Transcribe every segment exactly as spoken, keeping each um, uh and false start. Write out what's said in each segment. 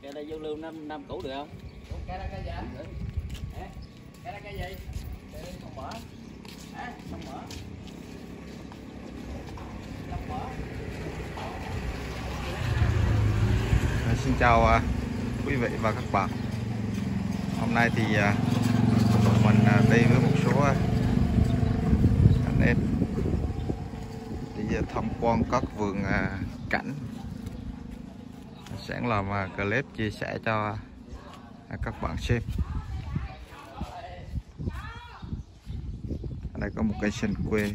Cây đây vô lương năm năm cũ được không? Cây là cây gì anh? Cây là cây gì? Cây không mở. Hả? Không mở. Không mở. Xin chào uh, quý vị và các bạn. Hôm nay thì uh, tụi mình uh, đi với một số uh, anh em đi uh, tham quan các vườn uh, cảnh. Sẽ làm uh, clip chia sẻ cho uh, các bạn xem. Ở đây có một cây sân quê.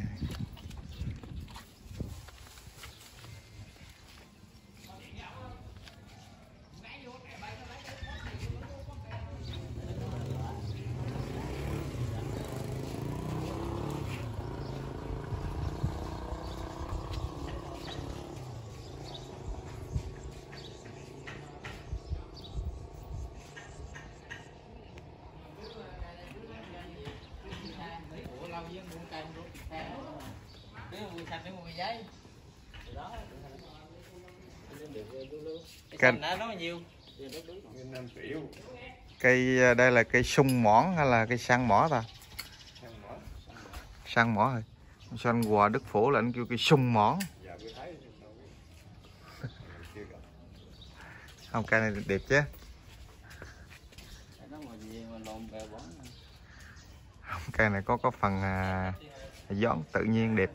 Cây, cây đây là cây sung mỏn hay là cây săn mỏ ta? Săn mỏ rồi. Săn Hòa Đức Phổ là anh kêu cây sung mỏn. Không, cây này đẹp chứ. Không, cây này có có phần à, gión tự nhiên đẹp.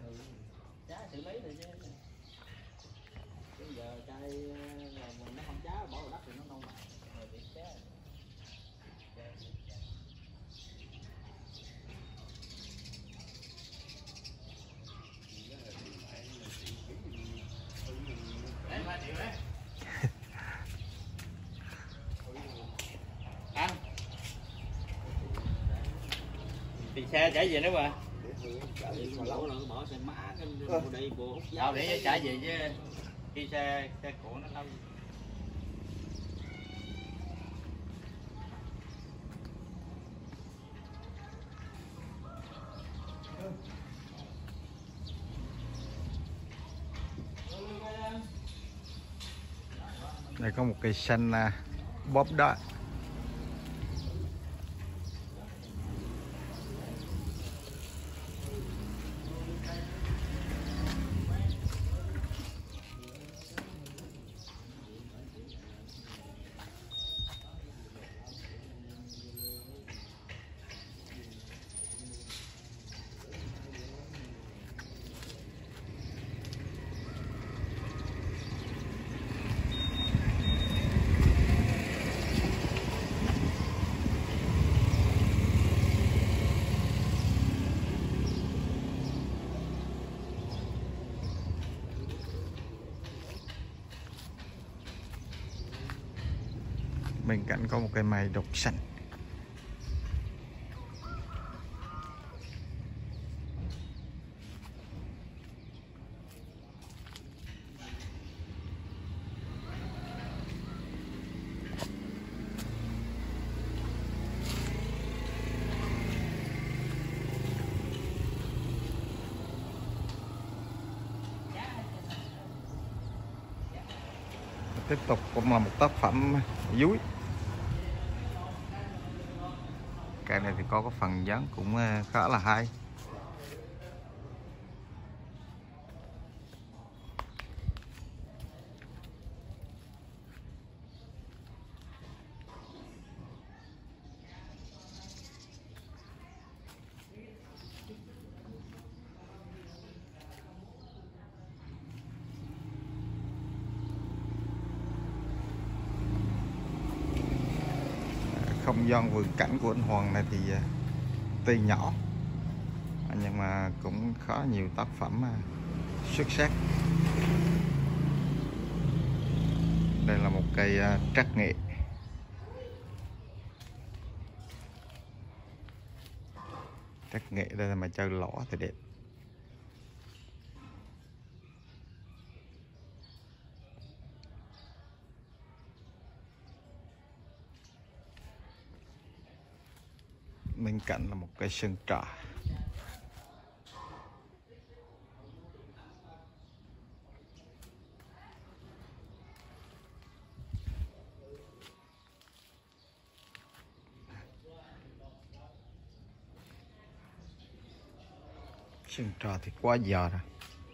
Thì xe chở về nữa mà. Đâu để trả về chứ khi xe xe cũ nó lâu. Đây có một cây xanh uh, bóp đó. Bên cạnh có một cây mày độc xanh. Tiếp tục cũng là một tác phẩm dúi. Cây này thì có cái phần dáng cũng khá là hay. Không gian vườn cảnh của anh Hoàng này thì tuy nhỏ nhưng mà cũng khá nhiều tác phẩm xuất sắc. Đây là một cây trắc nghệ. Trắc nghệ đây là mà chơi lõ thì đẹp. Bên cạnh là một cây sơn trà. Sườn trò thì quá giờ rồi.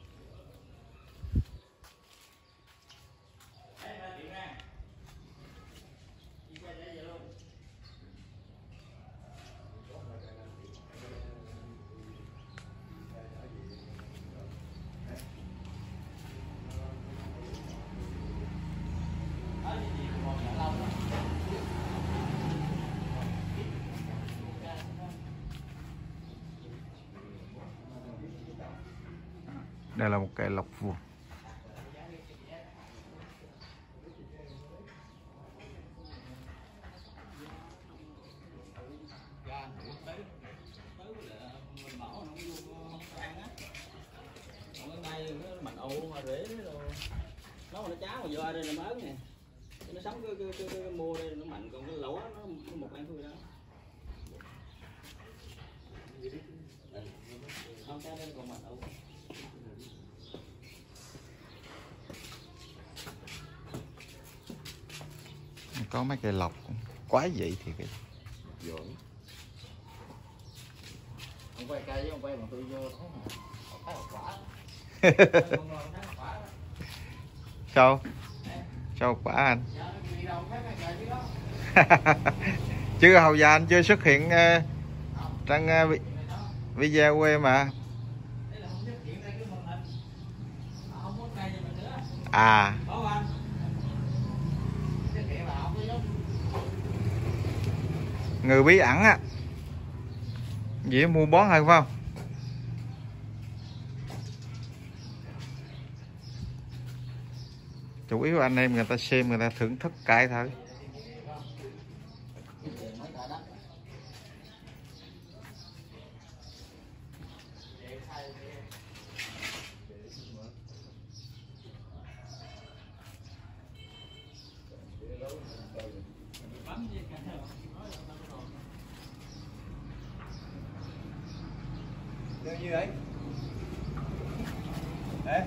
Đây là một cây lộc vụn. Mạnh ồ mà rễ nó mà nó cháo mà vô đây là mới nè, nó sống cái, cái, cái, cái, cái mua đây nó mạnh, còn cái lỗ nó, nó một ăn thôi đó. Không cái đây còn mạnh ồ. Có mấy cây lộc quá vậy thì cái Dưỡng. Không quay cây chứ không quay mà tôi vô thấy một quả. sao sao quả anh chứ hầu giờ anh chưa xuất hiện uh, trong uh, video quê mà à người bí ẩn á, dễ mua bón hay phải không? Chủ yếu anh em người ta xem, người ta thưởng thức cái thôi. Như vậy. Đấy.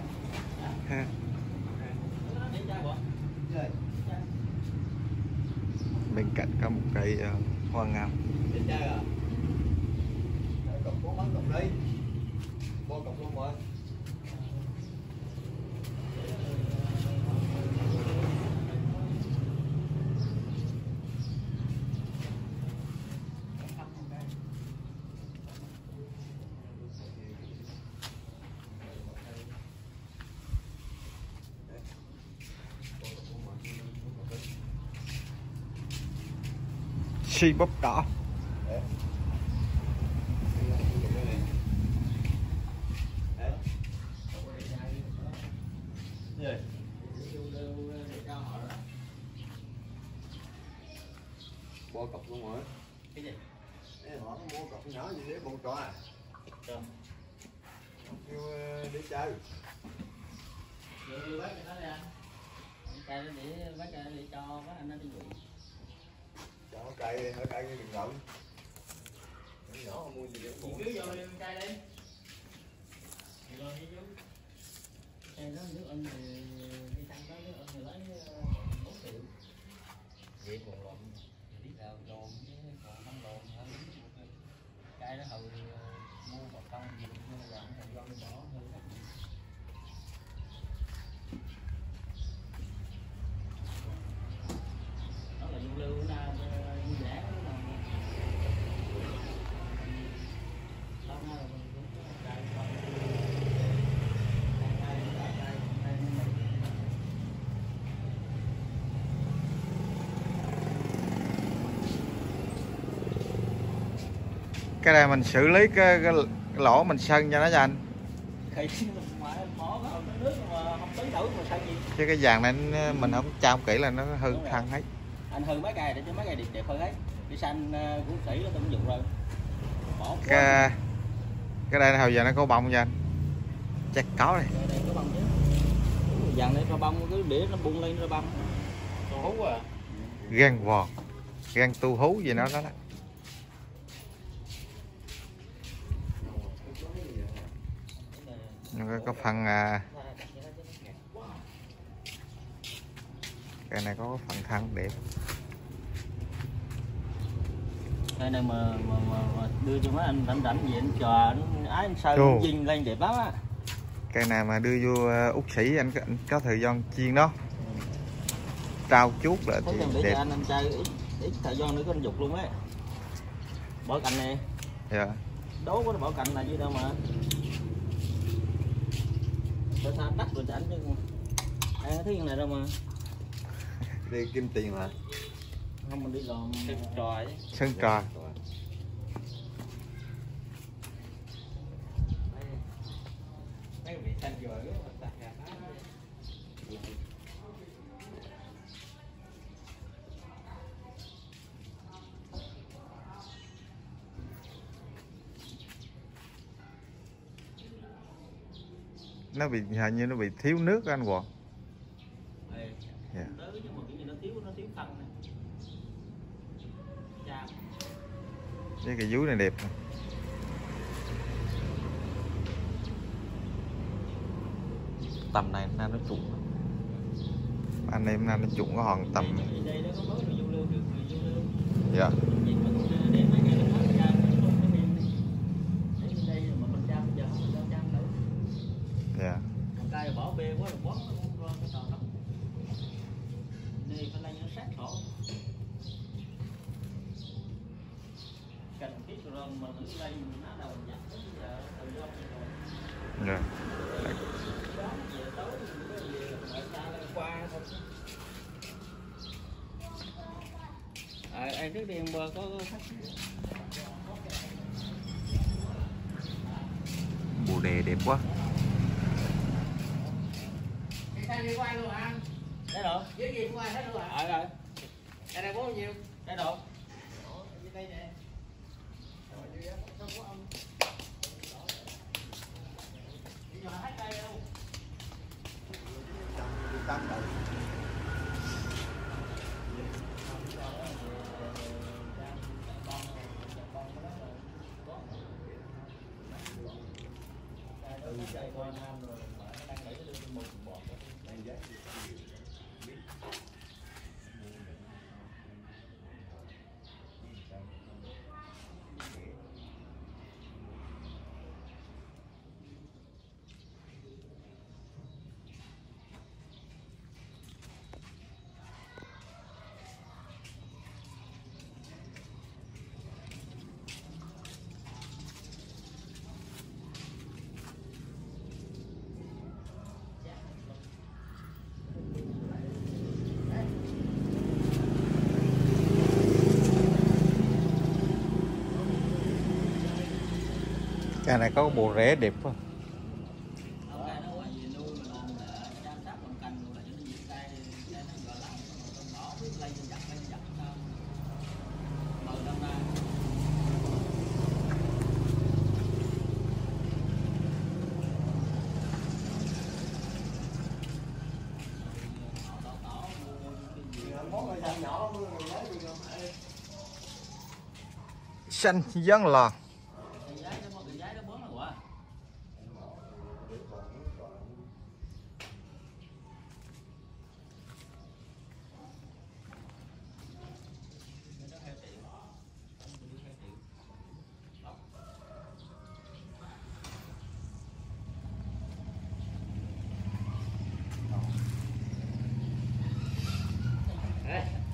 Bên cạnh có một cây uh, hoa ngao. Cọc bốn bắn cọc đi. Bo cọc luôn rồi. Si bắp đỏ. Bo cọc luôn rồi. Cái gì? Ê, họ có mua cọc nhỏ gì để bông cho à? Cho. Kêu để chơi. Đưa bác cho nó đi anh. Cây nó để bác cho để cho bác anh nó đi vụ. Cho cây, ở cây đừng rộng. Nhỏ mua gì để Chị cứ vô lên cây đi. Thì rồi đi vô. Cây đó nước ân thì đi tăng đó nước ân thì lấy bốn triệu. Vậy còn lộn. Biết đâu lộn còn không lộn hơn. Cây đó hồi mua một công gì nhưng mà làm thành con bỏ hơi lắm. Đó là du lưu na rẻ đó mà. Lâu nay là mình cũng đại con. Cái này mình xử lý cái, cái, cái lỗ mình sân cho nó cho anh. Chứ cái vàng này mình không trao kỹ là nó hư thăng hết. Anh hư mấy cây để cho mấy cây đẹp đẹp hơn hết. Đi xanh cũng kỹ nó cũng dụng rồi. Bỏ Cái cái đây hồi giờ nó có bông cho anh. Chắc có này. Đây có bông chứ. Vàng này có bông cứ để nó bung lên nó bông. Tu hú à. Gan vò. Gan tu hú gì nó đó đó. Nó có, có phần à, cái này có phần thân đẹp. Đây này mà, mà, mà, mà đưa cho mấy anh rảnh rảnh gì anh chờ anh ái anh sơn Ồ. chiên lên đẹp lắm á. Cây nào mà đưa vô uh, Úc Sĩ anh, anh có thời gian chiên đó. Trao chút là Thế thì để đẹp. cho anh anh trai ít, ít thời gian nữa có anh dục luôn á. Bỏ cành nè. Dạ. Đố có bỏ cành là gì đâu mà. Để sao đắt rồi cho anh chứ. Ăn cái thứ này đâu mà. Đi kiếm tiền hả? Không mình đi làm Sơn trò chứ. Sơn trà. Mấy vị xanh rồi đó mà tạt ra đó. Nó bị hình như nó bị thiếu nước anh Hoàng. Ê, Dạ. tới nhưng mà cái gì nó thiếu nó thiếu phân này. Chà. Cái cây vú này đẹp nè. Tầm này nay nó trụng. Anh em nay nó trụng có hòn tầm. Đây, đây nó có mới người vô lương được người vô lương. Dạ. Nhìn mà cũng để mấy ngày nó hết ra nó không có miên đi. Để bên đây mà mình chăm giờ không mình chăm đâu. Dạ. Còn cây bỏ bê quá là quán nó không lo cái trò đó. Đây phải lấy nó sát thổ. Cần thiết rồi mà tự đây mình ná đầu mình dắt tới giờ tự do rồi. Dạ. Về tối mình có gì ở xa lên qua thôi. À, anh trước đi có có khách. Bồ đề đẹp quá. Cái xanh đi qua luôn hả anh? Cái độ. Dưới gì qua hết luôn hả? Ờ rồi. Cái này bao nhiêu? Cái độ. Dưới đây nè. Rồi dưới đó không có ông. Bây giờ hết đây đâu. Tâm đâu. Cây này có bộ rễ đẹp quá. Xanh dân lò. Đấy.